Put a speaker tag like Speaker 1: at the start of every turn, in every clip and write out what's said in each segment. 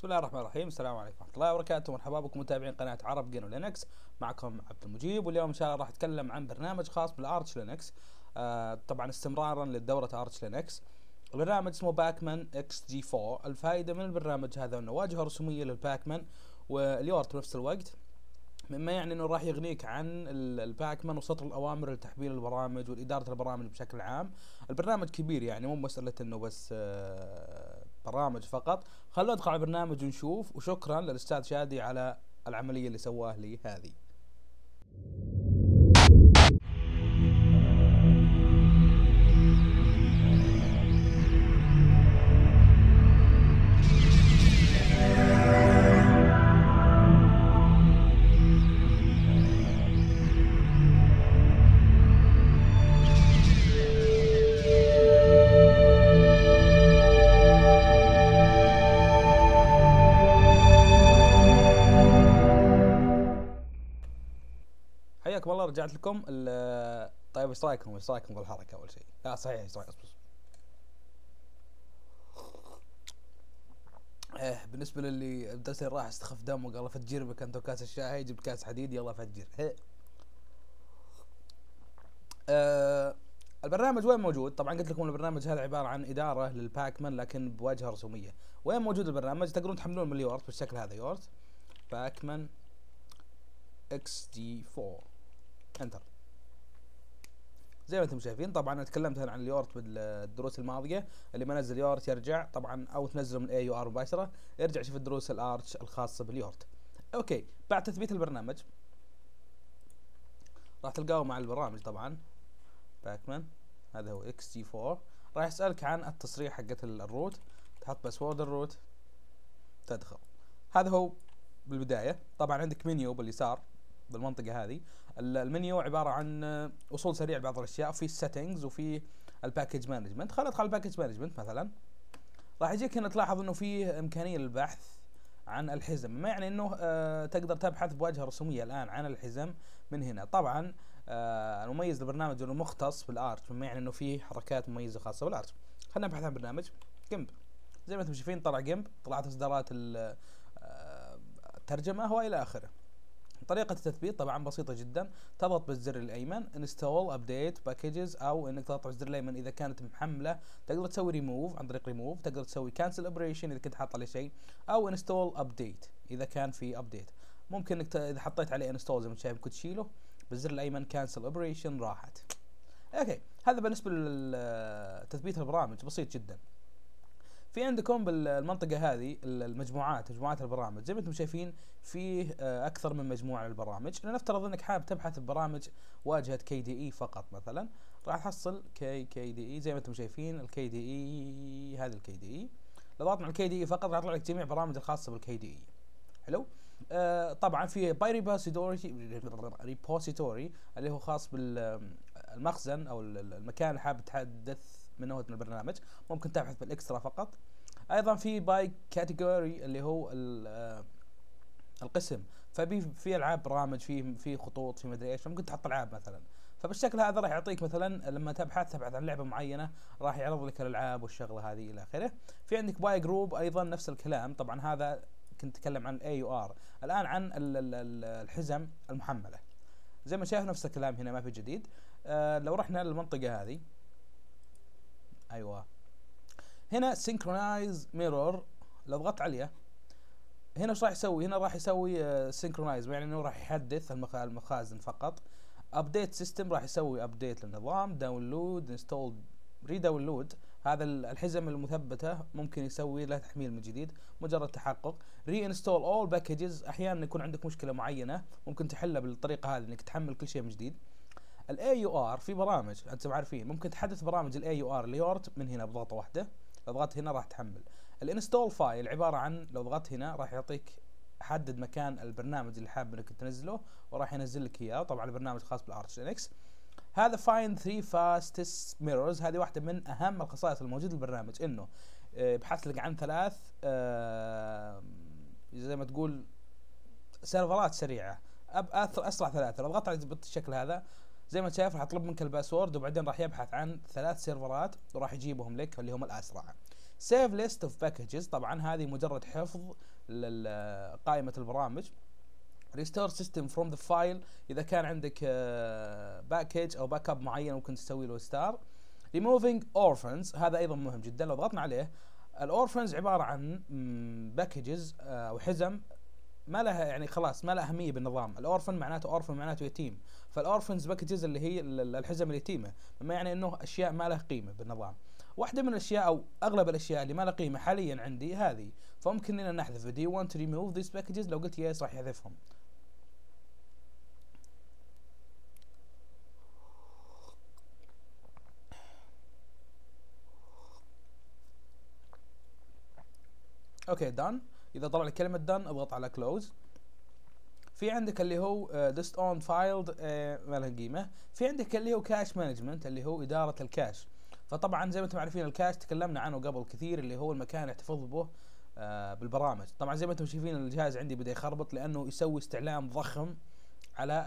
Speaker 1: بسم الله الرحمن الرحيم. السلام عليكم ورحمة الله وبركاته. مرحبا بكم متابعين قناة عرب جينو لينكس. معكم عبد المجيب، واليوم ان شاء الله راح اتكلم عن برنامج خاص بالارش لينكس. طبعا استمرارا للدورة ارش لينكس. البرنامج اسمه باكمان اكس جي 4. الفائدة من البرنامج هذا انه واجهة رسومية للباكمان واليورت بنفس الوقت، مما يعني انه راح يغنيك عن الباكمان وسطر الاوامر لتحميل البرامج والاداره البرامج بشكل عام. البرنامج كبير، يعني مو مساله انه بس برامج فقط. خلونا ندخل على البرنامج ونشوف، وشكرا للاستاذ شادي على العمليه اللي سواه لي هذه. حياكم الله، رجعت لكم. طيب ايش رايكم بالحركه اول شيء؟ لا صحيح، ايش رايك؟ بالنسبه للي الدرس اللي راح استخف دم وقال فجر بك انت وكاس الشاي، جبت كاس حديد يلا فجر. البرنامج وين موجود؟ طبعا قلت لكم البرنامج هذا عباره عن اداره للباكمان لكن بواجهه رسوميه. وين موجود البرنامج؟ تقدرون تحملون من اليورت بالشكل هذا، يورت باكمان اكس جي 4 انتر. زي ما انتم شايفين. طبعا انا تكلمت عن اليورت بالدروس الماضيه. اللي ما نزل يورت يرجع طبعا، او تنزله من اي يو ار مباشره، يرجع يشوف الدروس الارش الخاصه باليورت. اوكي، بعد تثبيت البرنامج راح تلقاه مع البرامج. طبعا باكمان هذا هو اكس جي 4. راح يسألك عن التصريح حقت الروت، تحط باسورد الروت، تدخل. هذا هو بالبداية. طبعا عندك منيو باليسار بالمنطقة هذه. المنيو عبارة عن وصول سريع لبعض الاشياء، وفي السيتنجز وفي الباكج مانجمنت. خلينا ندخل الباكج مانجمنت مثلا. راح يجيك هنا تلاحظ انه فيه امكانية للبحث عن الحزم، ما يعني انه تقدر تبحث بواجهة رسومية الان عن الحزم من هنا. طبعا المميز للبرنامج انه مختص بالارش، مما يعني انه فيه حركات مميزة خاصة بالارش. خلينا نبحث عن برنامج جيمب. زي ما انتم شايفين طلع جيمب، طلعت اصدارات الترجمة والى اخره. طريقة التثبيت طبعا بسيطة جدا. تضغط بالزر الايمن انستول ابديت باكجز، او انك تضغط بالزر الايمن اذا كانت محملة. تقدر تسوي ريموف عن طريق ريموف، تقدر تسوي كانسل اوبريشن اذا كنت حاط عليه شيء، او انستول ابديت اذا كان في ابديت. ممكن انك اذا حطيت عليه انستول زي ما شايف كنت تشيله بالزر الايمن. كانسل اوبريشن راحت. اوكي، هذا بالنسبة لتثبيت البرامج بسيط جدا. في عندكم بالمنطقة هذه مجموعات البرامج. زي ما انتم شايفين فيه اكثر من مجموعة للبرامج. لنفترض انك حابب تبحث ببرامج واجهة كي دي اي فقط مثلا، راح تحصل كي دي اي. زي ما انتم شايفين الكي دي اي، هذا الكي دي اي. لو ضغطنا على الكي دي اي فقط راح يطلع لك جميع البرامج الخاصة بالكي دي اي. حلو. طبعا في باي ريبوزيتوري اللي هو خاص بالمخزن او المكان اللي حابب تحدث منه من البرنامج، ممكن تبحث بالاكسترا فقط. ايضا في باي كاتيجوري اللي هو القسم، في العاب برامج، في خطوط، في مدري ايش، ممكن تحط العاب مثلا. فبالشكل هذا راح يعطيك مثلا لما تبحث عن لعبه معينه راح يعرض لك الالعاب والشغله هذه الى اخره. في عندك باي جروب ايضا نفس الكلام. طبعا هذا كنت اتكلم عن الاي يو ار، الان عن الحزم المحمله. زي ما شايف نفس الكلام هنا، ما في جديد. لو رحنا للمنطقه هذه، ايوه هنا سينكرونايز ميرور، لو ضغطت عليه هنا ايش راح يسوي؟ هنا راح يسوي سينكرونايز، يعني انه راح يحدث المخازن فقط. ابديت سيستم راح يسوي ابديت للنظام. داونلود انستول ريداونلود، هذا الحزم المثبته ممكن يسوي له تحميل من جديد مجرد تحقق. ري انستول اول باكجز، احيانا يكون عندك مشكله معينه ممكن تحلها بالطريقه هذه انك تحمل كل شيء من جديد. الاي يو ار في برامج انتم عارفين ممكن تحدث برامج الاي يو ار اليورت من هنا بضغطه واحده. لو ضغطت هنا راح تحمل. الانستول فايل عباره عن لو ضغطت هنا راح يعطيك حدد مكان البرنامج اللي حاب انك تنزله وراح ينزل لك اياه. طبعا البرنامج خاص بالارش لينكس. هذا فايند 3 فاستست ميرورز، هذه واحده من اهم الخصائص الموجوده بالبرنامج، انه يبحث لك عن 3 زي ما تقول سيرفرات سريعه، اسرع 3. لو ضغطت على بالشكل هذا زي ما شايف راح يطلب منك الباسورد، وبعدين راح يبحث عن 3 سيرفرات وراح يجيبهم لك اللي هم الاسرع. save list of packages، طبعا هذه مجرد حفظ قائمة البرامج. restore system from the file، اذا كان عندك باكج او باك اب معين ممكن تسوي له ستار. removing orphans، هذا ايضا مهم جدا، لو ضغطنا عليه الاورفنز عباره عن باكجز او حزم ما لها يعني خلاص ما لها اهميه بالنظام. الاورفن معناته اورفن معناته يتيم، فالاورفنز باكجز اللي هي الحزم اليتيمه، بما يعني انه اشياء ما لها قيمه بالنظام. واحده من الاشياء او اغلب الاشياء اللي ما لها قيمه حاليا عندي هذه، فممكن اننا نحذفها. do you want to remove these packages؟ لو قلت يس راح يحذفهم. اوكي دان. اذا طلع لك كلمه دان اضغط على كلوز. في عندك اللي هو ديست اون فايلد ما لها قيمه. في عندك اللي هو كاش مانجمنت اللي هو اداره الكاش. فطبعا زي ما انتم عارفين الكاش تكلمنا عنه قبل كثير، اللي هو المكان اللي احتفظ به بالبرامج. طبعا زي ما انتم شايفين الجهاز عندي بدا يخربط لانه يسوي استعلام ضخم على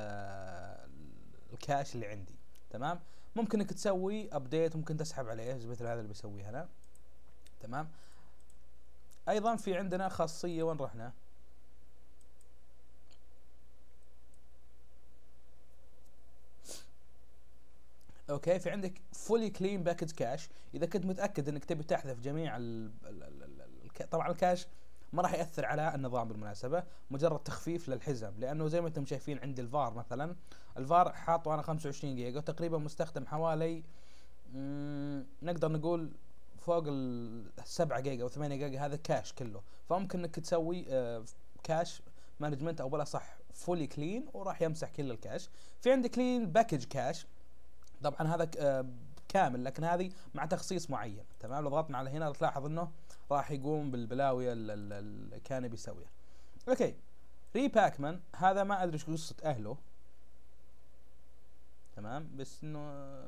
Speaker 1: الكاش اللي عندي. تمام. ممكن انك تسوي ابديت، ممكن تسحب عليه زي مثل هذا اللي بسويه انا. تمام. ايضا في عندنا خاصيه، وين رحنا؟ اوكي، في عندك فولي كلين باكج كاش. اذا كنت متاكد انك تبي تحذف جميع طبعا الكاش ما راح ياثر على النظام بالمناسبه، مجرد تخفيف للحزم، لانه زي ما انتم شايفين عندي الفار مثلا، الفار حاطه انا 25 جيجا وتقريبا مستخدم حوالي نقدر نقول فوق ال 7 جيجا او 8 جيجا، هذا كاش كله. فممكن انك تسوي كاش مانجمنت او بلا صح فولي كلين وراح يمسح كل الكاش. في عندك كلين باكج كاش، طبعا هذا كامل لكن هذه مع تخصيص معين. تمام. لو ضغطنا على هنا تلاحظ انه راح يقوم بالبلاوي اللي كان بيسويها. اوكي. ريباكمان هذا ما ادري ايش قصه اهله. تمام. بس انه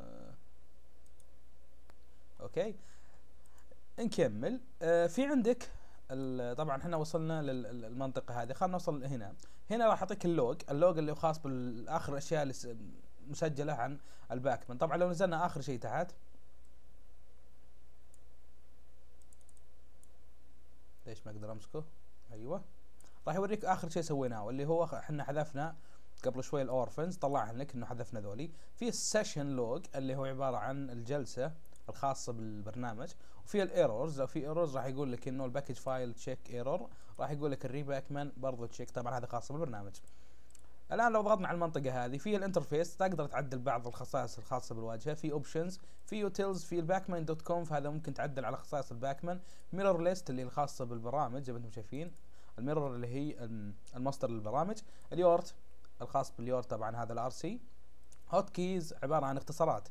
Speaker 1: اوكي نكمل. في عندك طبعا احنا وصلنا للمنطقه هذه، خلينا نوصل هنا. هنا راح اعطيك اللوج اللي هو خاص بالاخر الاشياء اللي مسجله عن الباكمان. طبعا لو نزلنا اخر شيء تحت، ليش ما اقدر امسكه؟ ايوه، راح يوريك اخر شيء سويناه اللي هو احنا حذفنا قبل شوي الاورفنز، طلع لك انه حذفنا ذولي. في السيشن لوج اللي هو عباره عن الجلسه الخاصه بالبرنامج، وفي الايرورز. لو في ايرورز راح يقول لك انه الباكج فايل تشيك ايرور، راح يقول لك الريباكمان برضو تشيك، طبعا هذا خاص بالبرنامج. الان لو ضغطنا على المنطقه هذه، في الانترفيس تقدر تعدل بعض الخصائص الخاصه بالواجهه، في اوبشنز، في يوتيلز، في الباكمان دوت كوم، فهذا ممكن تعدل على خصائص الباكمان. ميرور ليست اللي الخاصه بالبرامج زي ما انتم شايفين، الميرور اللي هي المصدر للبرامج، اليورت الخاص باليورت طبعا هذا الار سي، هوت كيز عباره عن اختصارات.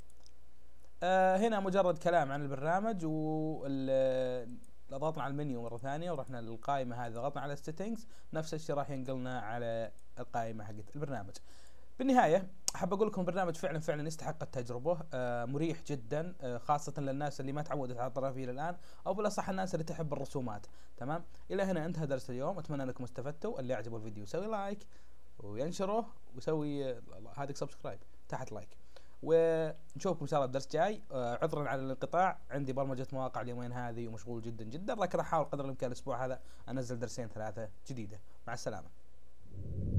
Speaker 1: هنا مجرد كلام عن البرنامج. لو ضغطنا على المنيو مره ثانيه ورحنا للقائمه هذه، ضغطنا على السيتنجز، نفس الشيء راح ينقلنا على القائمه حقت البرنامج. بالنهايه احب اقول لكم البرنامج فعلا يستحق التجربه، مريح جدا، خاصه للناس اللي ما تعودت على الطرافيه الان، او بالاصح الناس اللي تحب الرسومات. تمام. الى هنا انتهى درس اليوم، اتمنى انكم استفدتوا. اللي عجبه الفيديو يسوي لايك وينشره ويسوي هذا سبسكرايب تحت لايك، ونشوفكم ان شاء الله الدرس جاي. عذرا على الانقطاع، عندي برمجه مواقع اليومين هذه ومشغول جدا جدا، لكن راح احاول قدر الامكان الاسبوع هذا انزل درسين 3 جديده. مع السلامه.